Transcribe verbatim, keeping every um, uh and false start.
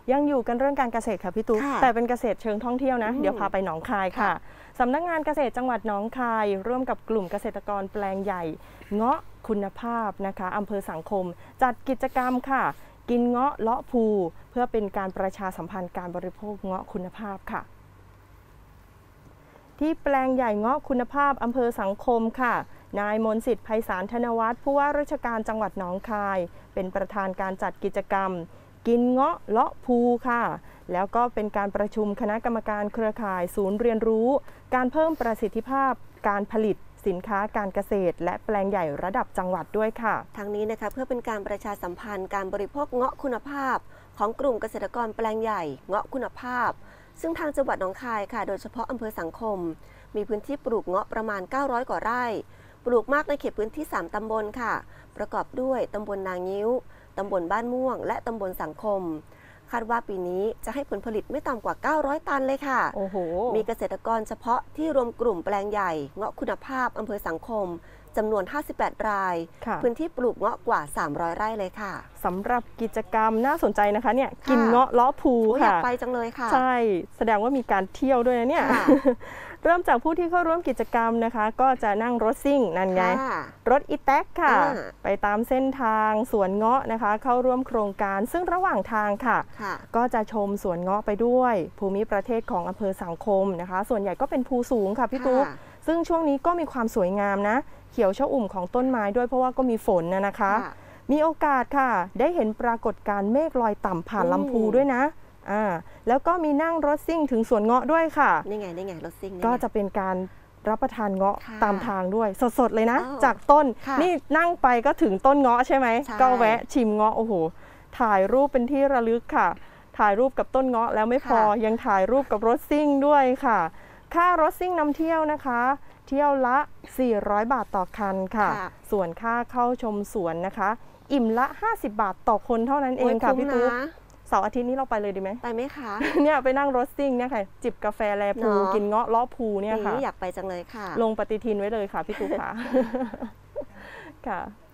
ยังอยู่กันเรื่องการเกษตรค่ะพี่ตุ๊กแต่เป็นเกษตรเชิงท่องเที่ยวนะเดี๋ยวพาไปหนองคายค่ะสำนักงานเกษตรจังหวัดหนองคายร่วมกับกลุ่มเกษตรกรแปลงใหญ่เงาะคุณภาพนะคะอำเภอสังคมจัดกิจกรรมค่ะกินเงาะเลาะภูเพื่อเป็นการประชาสัมพันธ์การบริโภคเงาะคุณภาพค่ะที่แปลงใหญ่เงาะคุณภาพอำเภอสังคมค่ะนายมนต์สิทธิ์ไพศาลธนวัฒน์ผู้ว่าราชการจังหวัดหนองคายเป็นประธานการจัดกิจกรรมกินเงาะเลาะภูค่ะแล้วก็เป็นการประชุมคณะกรรมการเครือข่ายศูนย์เรียนรู้การเพิ่มประสิทธิภาพการผลิตสินค้าการเกษตรและแปลงใหญ่ระดับจังหวัดด้วยค่ะทั้งนี้นะคะเพื่อเป็นการประชาสัมพันธ์การบริโภคเงาะคุณภาพของกลุ่มเกษตรกรแปลงใหญ่เงาะคุณภาพซึ่งทางจังหวัดหนองคายค่ะโดยเฉพาะอำเภอสังคมมีพื้นที่ปลูกเงาะประมาณเก้าร้อยกว่าไร่ปลูกมากในเขตพื้นที่สามตำบลค่ะประกอบด้วยตำบลนางงิ้วตำบลบ้านม่วงและตำบลสังคมคาดว่าปีนี้จะให้ผลผลิตไม่ต่ำกว่าเก้าร้อยตันเลยค่ะโอ้โหมีเกษตรกรเฉพาะที่รวมกลุ่มแปลงใหญ่เงาะคุณภาพอำเภอสังคมจำนวนห้าสิบแปดรายพื้นที่ปลูกเงาะกว่าสามร้อยไร่เลยค่ะสำหรับกิจกรรมน่าสนใจนะคะเนี่ยกินเงาะเลาะภูค่ะอยากไปจังเลยค่ะใช่แสดงว่ามีการเที่ยวด้วยนะเนี่ยเริ่มจากผู้ที่เข้าร่วมกิจกรรมนะคะก็จะนั่งรถซิ่งนั่นไงรถอีแท็กค่ะไปตามเส้นทางสวนเงาะนะคะเข้าร่วมโครงการซึ่งระหว่างทางค่ะก็จะชมสวนเงาะไปด้วยภูมิประเทศของอำเภอสังคมนะคะส่วนใหญ่ก็เป็นภูสูงค่ะพี่ตุ๊กซึ่งช่วงนี้ก็มีความสวยงามนะเขียวชอุ่มของต้นไม้ด้วยเพราะว่าก็มีฝนนะนะคะมีโอกาสค่ะได้เห็นปรากฏการณ์เมฆลอยต่ำผ่านลำพูด้วยนะอ่าแล้วก็มีนั่งรถซิ่งถึงสวนเงาะด้วยค่ะนี่ไงนี่ไงรถซิ่งก็จะเป็นการรับประทานเงาะตามทางด้วยสดๆเลยนะจากต้นนี่นั่งไปก็ถึงต้นเงาะใช่ไหมก็แวะชิมเงาะโอ้โหถ่ายรูปเป็นที่ระลึกค่ะถ่ายรูปกับต้นเงาะแล้วไม่พอยังถ่ายรูปกับรถซิ่งด้วยค่ะค่ารถซิ่งนำเที่ยวนะคะเที่ยวละสี่ร้อยบาทต่อคันค่ะส่วนค่าเข้าชมสวนนะคะอิ่มละห้าสิบบาทต่อคนเท่านั้นเองค่ะพี่ตุ๊กเสาร์อาทิตย์นี้เราไปเลยดีไหมไปไหมคะเนี่ยไปนั่งรถซิ่งเนี่ยค่ะจิบกาแฟแลพูกินเงาะเลาะภูเนี่ยค่ะอยากไปจังเลยค่ะลงปฏิทินไว้เลยค่ะพี่ตุ๊กค่ะค่ะ